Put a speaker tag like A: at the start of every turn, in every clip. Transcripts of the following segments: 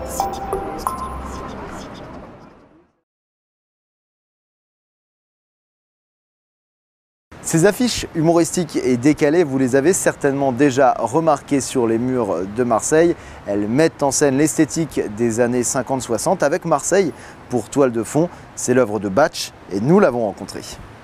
A: Ces affiches humoristiques et décalées, vous les avez certainement déjà remarquées sur les murs de Marseille. Elles mettent en scène l'esthétique des années 50-60 avec Marseille pour toile de fond. C'est l'œuvre de Batch et nous l'avons rencontré.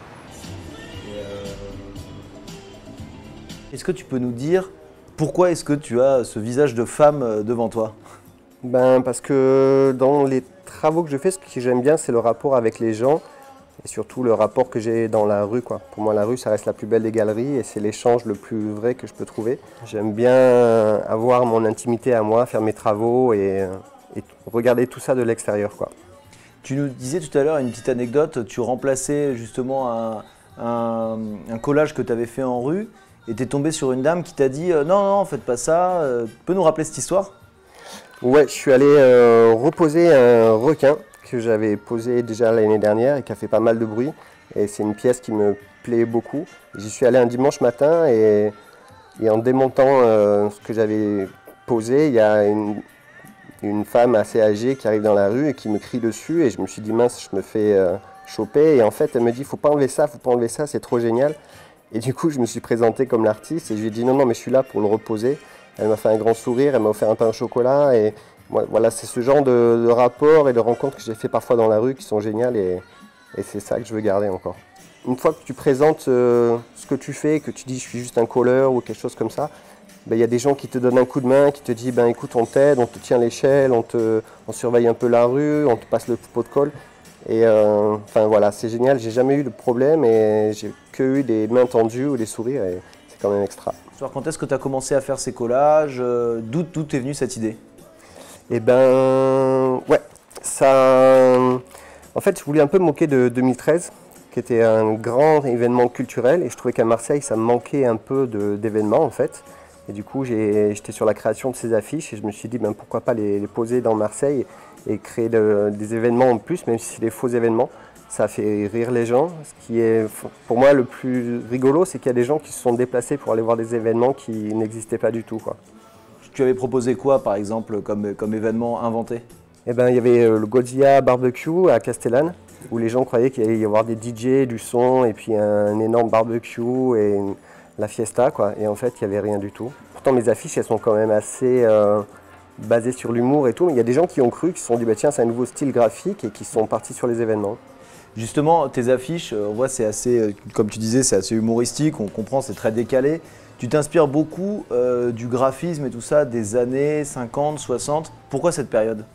A: Est-ce que tu peux nous dire pourquoi est-ce que tu as ce visage de femme devant toi?
B: Parce que dans les travaux que je fais, ce que j'aime bien, c'est le rapport avec les gens. Et surtout le rapport que j'ai dans la rue, quoi. Pour moi, la rue, ça reste la plus belle des galeries et c'est l'échange le plus vrai que je peux trouver. J'aime bien avoir mon intimité à moi, faire mes travaux et regarder tout ça de l'extérieur, quoi.
A: Tu nous disais tout à l'heure une petite anecdote, tu remplaçais justement un collage que tu avais fait en rue et tu es tombé sur une dame qui t'a dit non, non, faites pas ça. Tu peux nous rappeler cette histoire?
B: Ouais, je suis allé reposer un requin que j'avais posé déjà l'année dernière et qui a fait pas mal de bruit. Et c'est une pièce qui me plaît beaucoup. J'y suis allé un dimanche matin et en démontant ce que j'avais posé, il y a une femme assez âgée qui arrive dans la rue et qui me crie dessus. Et je me suis dit mince, je me fais choper. Et en fait, elle me dit faut pas enlever ça, c'est trop génial. Et du coup, je me suis présenté comme l'artiste et je lui ai dit non, non, mais je suis là pour le reposer. Elle m'a fait un grand sourire, elle m'a offert un pain au chocolat. Et voilà, c'est ce genre de rapport et de rencontres que j'ai fait parfois dans la rue qui sont géniales et c'est ça que je veux garder encore. Une fois que tu présentes ce que tu fais, que tu dis je suis juste un colleur ou quelque chose comme ça, il y a des gens qui te donnent un coup de main, qui te disent écoute, on t'aide, on te tient l'échelle, on surveille un peu la rue, on te passe le pot de colle. Et voilà, c'est génial, j'ai jamais eu de problème et j'ai que eu des mains tendues ou des sourires et c'est quand même extra.
A: Quand est-ce que tu as commencé à faire ces collages? D'où est venue cette idée?
B: Ouais, ça. En fait, je voulais un peu me moquer de 2013, qui était un grand événement culturel, et je trouvais qu'à Marseille, ça manquait un peu d'événements, en fait. Et du coup, j'étais sur la création de ces affiches, et je me suis dit, pourquoi pas les poser dans Marseille et créer des événements en plus, même si c'est des faux événements. Ça fait rire les gens. Ce qui est, pour moi, le plus rigolo, c'est qu'il y a des gens qui se sont déplacés pour aller voir des événements qui n'existaient pas du tout, quoi.
A: Tu avais proposé quoi, par exemple, comme événement inventé?
B: Il y avait le Godzilla Barbecue à Castellane, où les gens croyaient qu'il allait y avoir des DJ, du son, et puis un énorme barbecue et la fiesta, quoi. Et en fait, il n'y avait rien du tout. Pourtant, mes affiches, elles sont quand même assez basées sur l'humour et tout. Mais il y a des gens qui ont cru, qui se sont dit, tiens, c'est un nouveau style graphique, et qui sont partis sur les événements.
A: Justement, tes affiches, on voit, c'est assez, comme tu disais, c'est assez humoristique, on comprend, c'est très décalé. Tu t'inspires beaucoup du graphisme et tout ça des années 50, 60. Pourquoi cette période?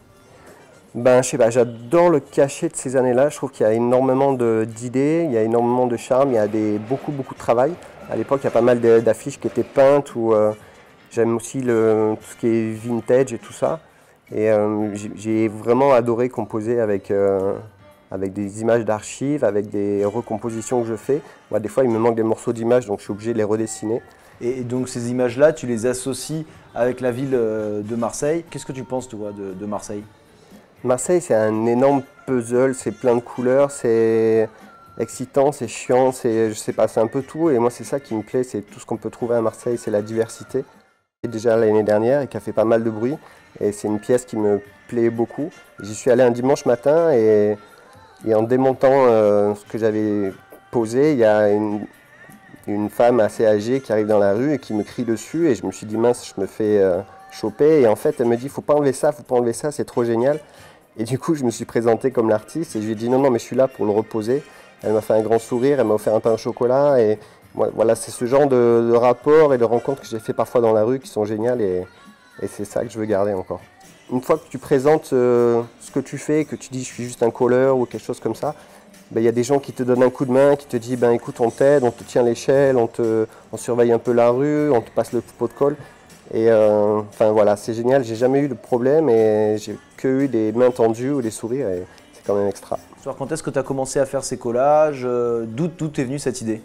B: Je sais pas, j'adore le cachet de ces années-là. Je trouve qu'il y a énormément d'idées, il y a énormément de charme, il y a beaucoup de travail. À l'époque, il y a pas mal d'affiches qui étaient peintes ou j'aime aussi tout ce qui est vintage et tout ça. Et j'ai vraiment adoré composer avec des images d'archives, avec des recompositions que je fais. Moi, des fois, il me manque des morceaux d'images, donc je suis obligé de les redessiner.
A: Et donc ces images-là, tu les associes avec la ville de Marseille. Qu'est-ce que tu penses, toi, de Marseille?
B: Marseille, c'est un énorme puzzle, c'est plein de couleurs, c'est excitant, c'est chiant, je sais pas, c'est un peu tout. Et moi, c'est ça qui me plaît, c'est tout ce qu'on peut trouver à Marseille, c'est la diversité. Déjà l'année dernière et qui a fait pas mal de bruit. Et c'est une pièce qui me plaît beaucoup. J'y suis allé un dimanche matin et en démontant ce que j'avais posé, il y a une femme assez âgée qui arrive dans la rue et qui me crie dessus. Et je me suis dit mince, je me fais choper. Et en fait, elle me dit faut pas enlever ça, c'est trop génial. Et du coup, je me suis présenté comme l'artiste et je lui ai dit non, non, mais je suis là pour le reposer. Elle m'a fait un grand sourire, elle m'a offert un pain au chocolat. Et voilà, c'est ce genre de rapport et de rencontres que j'ai fait parfois dans la rue qui sont géniales et c'est ça que je veux garder encore. Une fois que tu présentes ce que tu fais, que tu dis je suis juste un colleur ou quelque chose comme ça, il y a des gens qui te donnent un coup de main, qui te disent écoute, on t'aide, on te tient l'échelle, on surveille un peu la rue, on te passe le pot de colle. Et voilà, c'est génial, j'ai jamais eu de problème et j'ai que eu des mains tendues ou des sourires et c'est quand même extra.
A: Quand est-ce que tu as commencé à faire ces collages? D'où est venue cette idée?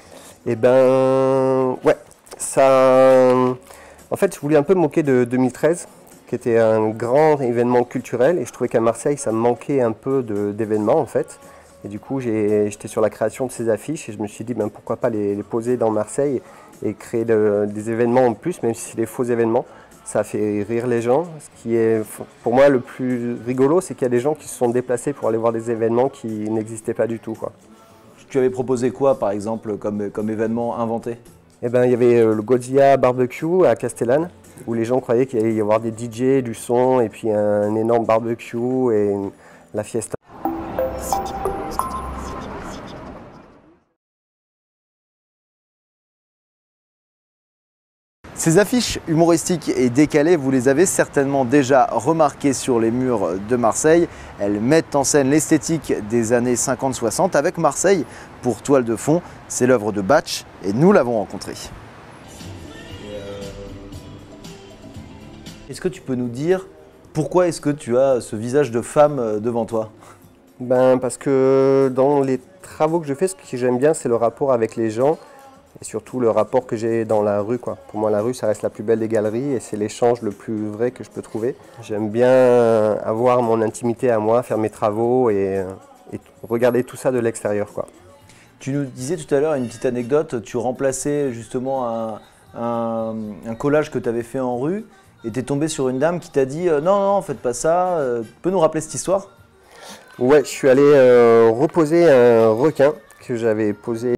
B: Ouais, ça. En fait, je voulais un peu me moquer de 2013, qui était un grand événement culturel, et je trouvais qu'à Marseille, ça manquait un peu d'événements, en fait. Et du coup, j'étais sur la création de ces affiches, et je me suis dit, pourquoi pas les poser dans Marseille et créer des événements en plus, même si c'est des faux événements. Ça fait rire les gens. Ce qui est pour moi le plus rigolo, c'est qu'il y a des gens qui se sont déplacés pour aller voir des événements qui n'existaient pas du tout, quoi.
A: Tu avais proposé quoi, par exemple, comme événement inventé?
B: Eh ben, il y avait le Godzilla Barbecue à Castellane, où les gens croyaient qu'il allait y avoir des DJ, du son, et puis un énorme barbecue et la fiesta.
A: Ces affiches humoristiques et décalées, vous les avez certainement déjà remarquées sur les murs de Marseille. Elles mettent en scène l'esthétique des années 50-60 avec Marseille pour toile de fond. C'est l'œuvre de Batch et nous l'avons rencontré. Est-ce que tu peux nous dire pourquoi est-ce que tu as ce visage de femme devant toi?
B: Ben, parce que dans les travaux que je fais, ce que j'aime bien, c'est le rapport avec les gens. Et surtout le rapport que j'ai dans la rue, quoi. Pour moi, la rue, ça reste la plus belle des galeries et c'est l'échange le plus vrai que je peux trouver. J'aime bien avoir mon intimité à moi, faire mes travaux et regarder tout ça de l'extérieur, quoi.
A: Tu nous disais tout à l'heure une petite anecdote, tu remplaçais justement un collage que tu avais fait en rue et tu es tombé sur une dame qui t'a dit non, non, faites pas ça. Tu peux nous rappeler cette histoire?
B: Ouais, je suis allé reposer un requin que j'avais posé